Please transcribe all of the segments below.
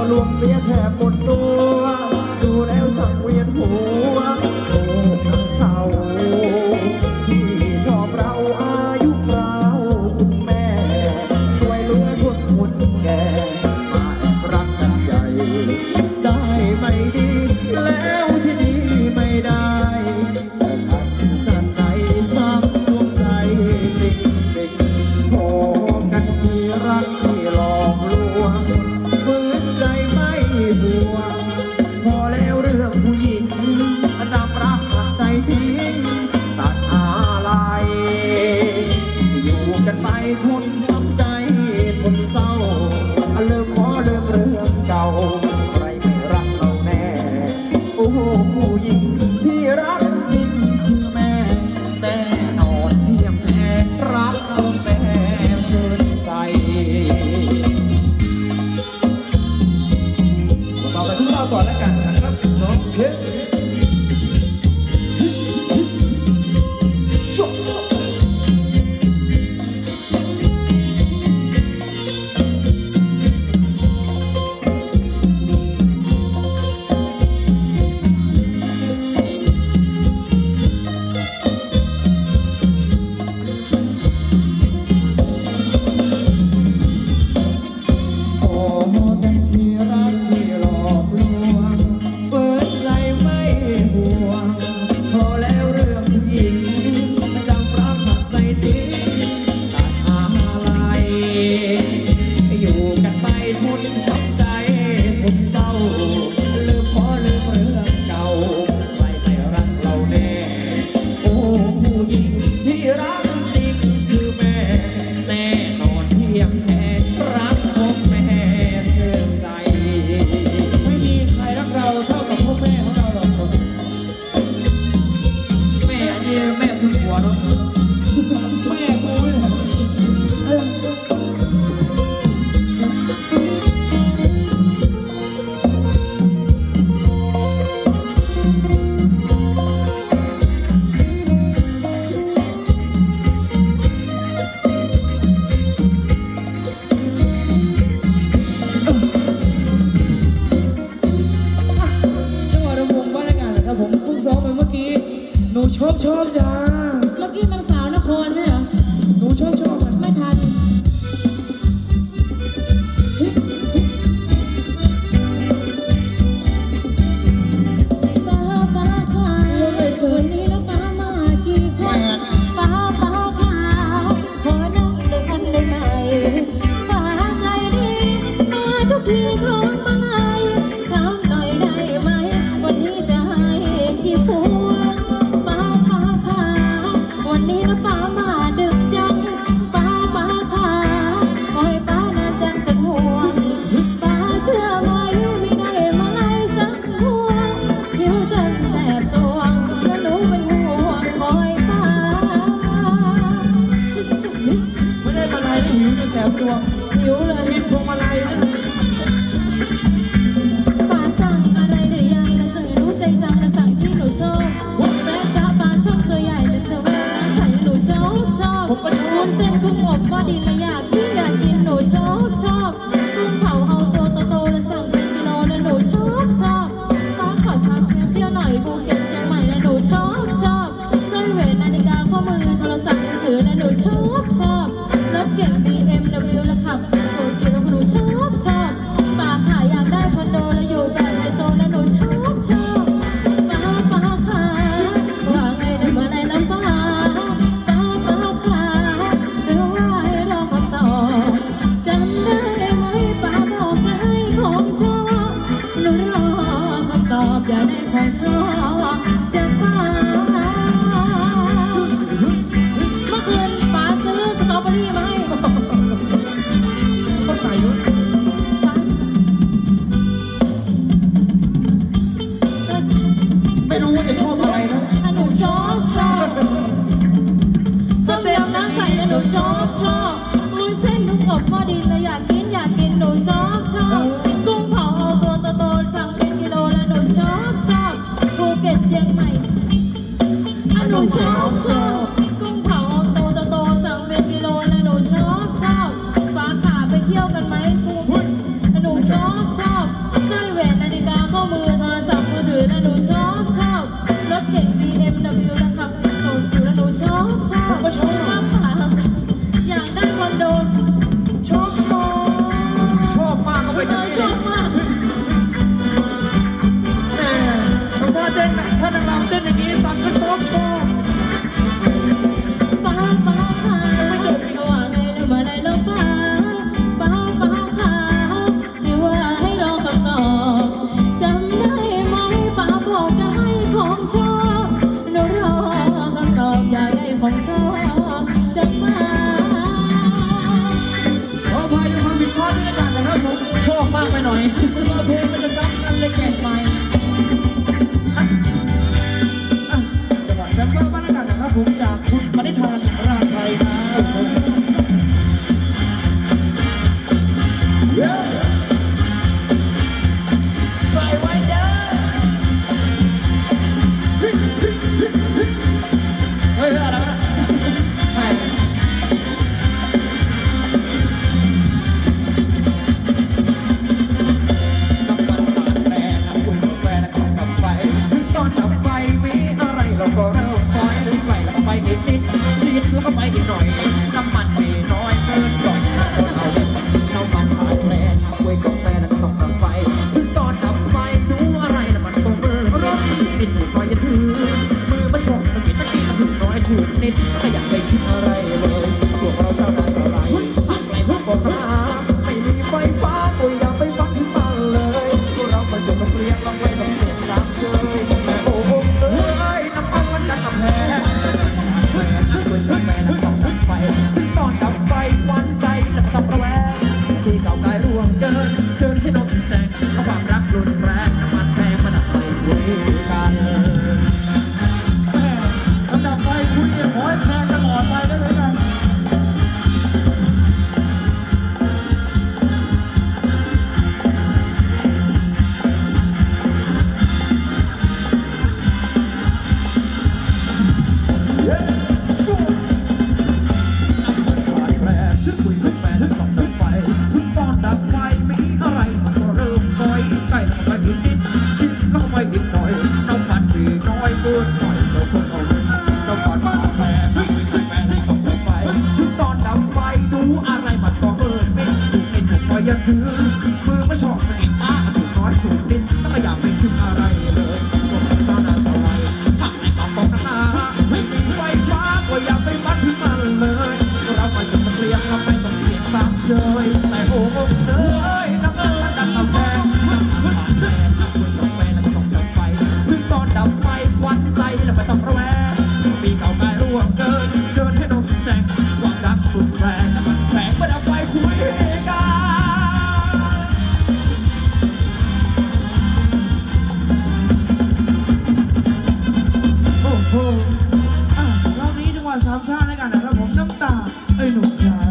ลวงเสียแทบหมดตัวดูแล้วสังเวียนหัวโอ้ทั้งเศร้าที่ชอบเราอายุเราคุณแม่ช่วยเหลือคนแก่มาแอบรักกันใหญ่ได้ไม่ดีแล้วที่นี่ไม่ได้จะขัดสันใจสักดวงใจจริงพอกันที่รักที่หลอกลวงฝืนใจไม่ห่วงพอแล้วเรื่องผู้หญิงจำรักใจทิ้งตัดอะไรอยู่กันไปทนช้ำใจทนเศร้าเลิกขอเลิกเรื่องเก่าใครไม่รักเราแน่โอ้ผู้หญิงที่รักจริงคือแม่แต่นอนเพียงแพ้รักเราแม่เกินใจต่อไปทุกเราก่อนแล้วกันนะครับน้องเฮ้ยชอบจ้าเมื่อกี้มันสาวนครไหมเหรอหนูชอบมันไม่ทันป้าขาววันนี้แล้วป้ามากี่คนป้าขาวขอนั่งด้วยกันได้ไหมป้าใจดีมาทุกทีของมาถามหน่อยได้ไหมวันนี้จะให้กี่พวงวันนี้นะป้ามาดึกจังป้าขาคอยป้าน่าจังเป็นห่วงป้าเชื่อไหมไม่ได้มาให้สักห่วงหิวจนแสบสวงเพราะหนูเป็นห่วงคอยป้าไม่ได้มาลัยหิวจนแสบสวงหิวเลยหิวพวงมาลัยนะหน่อยเพลงมันจะซ้ำกันเลยแกะไปจังหวะแซมเปิลบ้านอากาศนะครับผมจากคุณปณิธานราไทยครับใส่ไว้เด้อเฮ้ยอะไรวะใช่ก็เริ่มคอยไปแล้วก็ไปนิดชีดแล้วก็ไปอีกหน่อยน้ำมันไม่น้อยเกินก่อนเอามันผ่านแลนไว้กับแฟนแล้วก็ต้องดับไฟถึงตอนดับไฟดูอะไรแล้วมันก็เมื่อปิดหูน้อยอย่าถือมือมาชกสกิดตะกี้ถูกน้อยถูกนิดไม่อยากไปคิดอะไรเลยพวกเราชาวนาชาวไร่ทำไรพวกคนหาไม่มีไฟฟ้าก็อย่าไปฟังที่มันเลยพวกเรามาจบกับเรียนต้องไปต้องเสียงตามเชยแต่โอ้โหกำแพงแม่แล้วต้องดับไฟตอนดับไฟควันใจแล้วก็ต้องระแวงที่เก่าไกลร่วงเกินเชิญให้น้องแสงความรักรุนแรงมันแพงมันดับไฟคุยกันดับไฟคุยขอให้แพงตลอดไปได้เลยกันอย่าถือมือมาชอบสกิดอ้าถูกน้อยถูกนิดแล้วก็อยากไปถึงอะไรเลยพวกเราชาวนาชาวไร่ทำในกองนาไม่มีไฟฟ้าก็อย่าไปมัดถึงมันเลยเราไม่ต้องเรียกเราไม่ต้องเรียกสามเชยแต่โอ้โหเอ้ยน้ำเงินและดันน้ำแดงผ่านแดงถ้าคุณต้องไปแล้วก็ต้องดับไฟถึงตอนดับไฟควันใจแล้วไม่ต้องระแวงปีเก่าไกลร่วงเกินเชิญให้น้องแสงความรักรุนแรงแต่มันแฝงไม่ดับไฟคุยกันรอบนี้จังหวัดสามชาติในกันนะครับผมน้ำตาไอ้หนุ่มจ๋า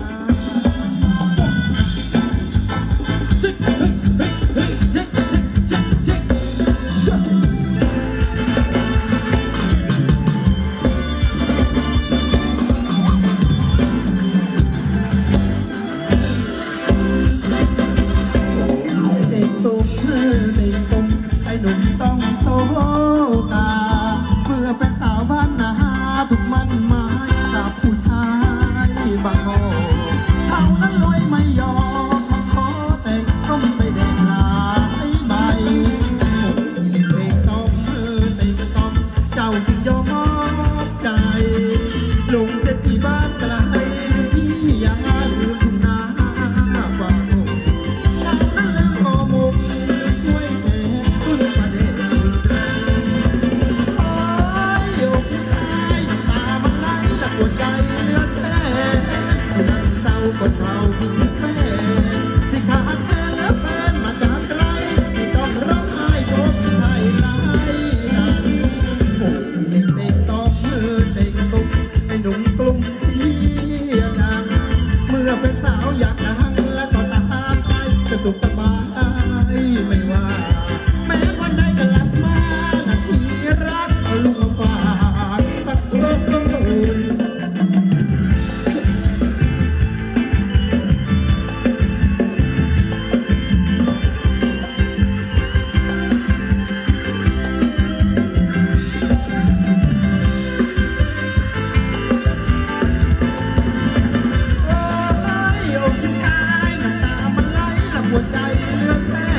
ทุกมันไม้กับผู้ชายบางโง่เท่านั้นลอยไม่ยอมขอแต่ต้องไปแดงลายใบเตะต้องเตะต้องเจ้าจึงยอมมอบใจลงเจ็ดที่บ้านไกลที่ยาหรือทุ่งนาบางโง่เท่านั้นแล้วก็มุกช่วยแทนคุณประเดี๋ยวปวดใจเลือดแท้นั่งเศร้าก็เท่าที่แฟนที่ขาดแฟนแล้วแฟนมาจากไกลที่ต้องร้องไห้เพราะที่ให้ร้ายกันโอ้ยเด็กตอกมือเด็กตุกไอ้หนุ่มกลุ่มเสียดังเมื่อเป็นสาวอยากดังและก็ตาไปจะสุขสบายไม่ว่าแม้วันใดก็หลับมานาทีรักลูกฝากสักรอบก็ตูนหัวใจเลือดแส